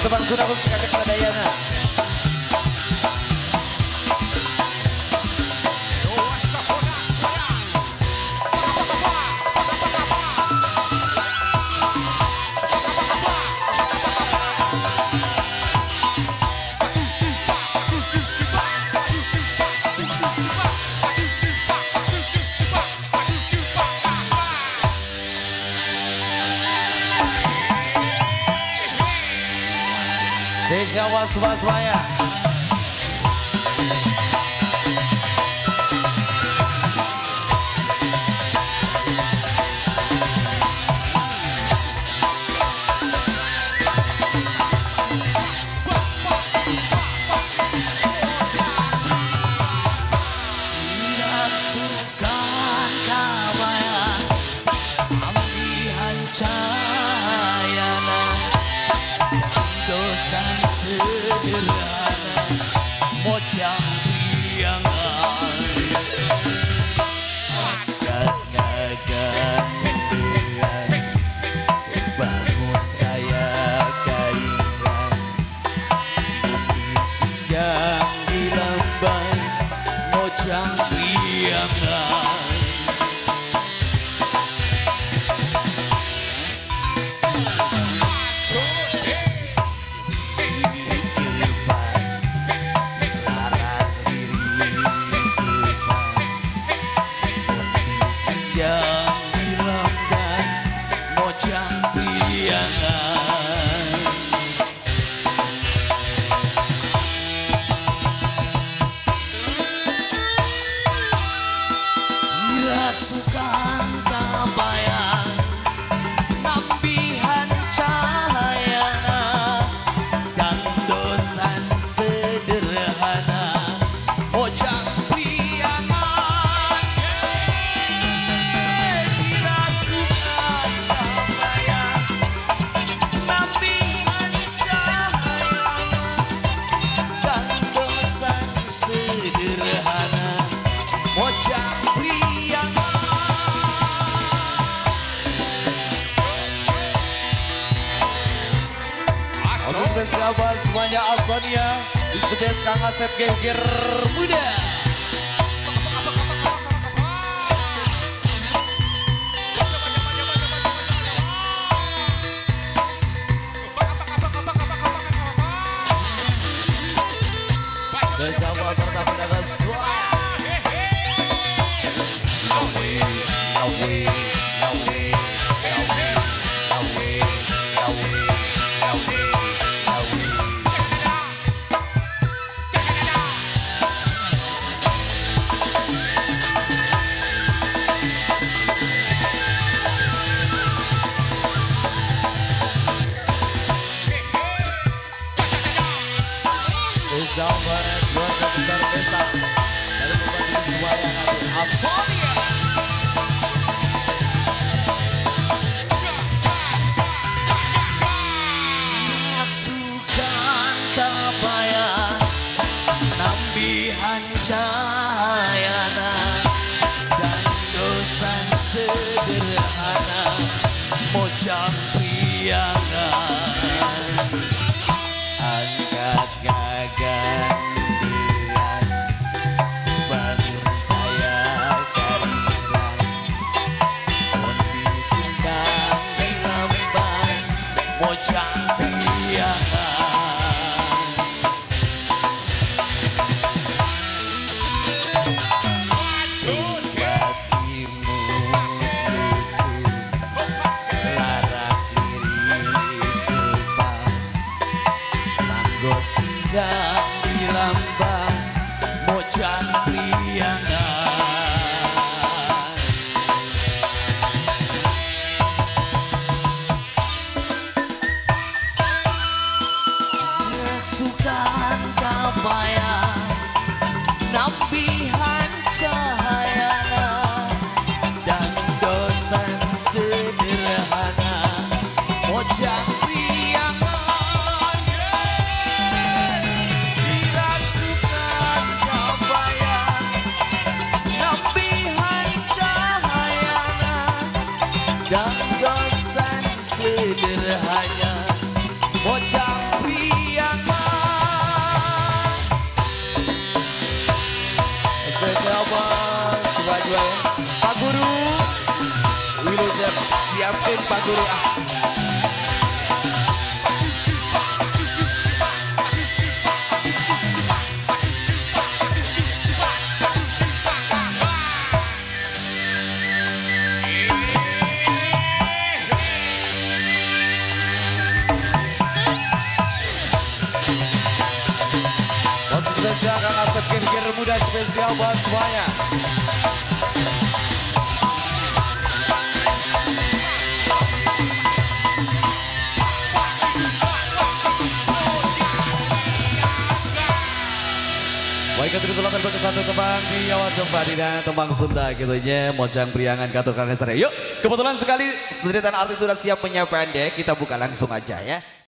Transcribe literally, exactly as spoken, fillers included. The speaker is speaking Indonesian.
satu bang sudah khusus kakek Pradayana. Sejawa Swaswaya. Sederhana mojang priangan gagagan mendean bangun kaya kairan siang di lambai mojang priangan. Sukan kabayang nambihan cahayana dan dosan sederhana mojang priangan. Bila sukan kabayang nambihan cahayana dan dosan sederhana mojang sahabat semuanya Asonia di sedes Kang Asep Geger Muda. Bersama pertama dengan suara Lawe, lawe, lawe, lawe, lawe, lawe, lawe. Sampai keluarga besar desa dari Bupati Surabaya Asonia. Sukan kabayang nambihan cahayana dan dosan sederhana mojang priangan. Angkat gagan dian bangun kaya kariran kondisi dan dilamban mojang priangan. Hatimu lucu larak lirik depan manggo sidang di lambang mojang priangan. Sukan kabayang nambihan cahayana dan dosan sederhana mojang priangan. Bila sukan kabayang nambihan cahayana dan dosan sederhana mojang priangan. Pak Guru. Ah. Spesial Kang Asep Kir-Kir muda spesial buat semuanya. Baik, keturunan terbang satu tembang di awal jumpa di tembang Sunda gitu nya mojang priangan katur kang sare. Yuk, kebetulan sekali sederitan artis sudah siap menyiapkan deh, kita buka langsung aja ya.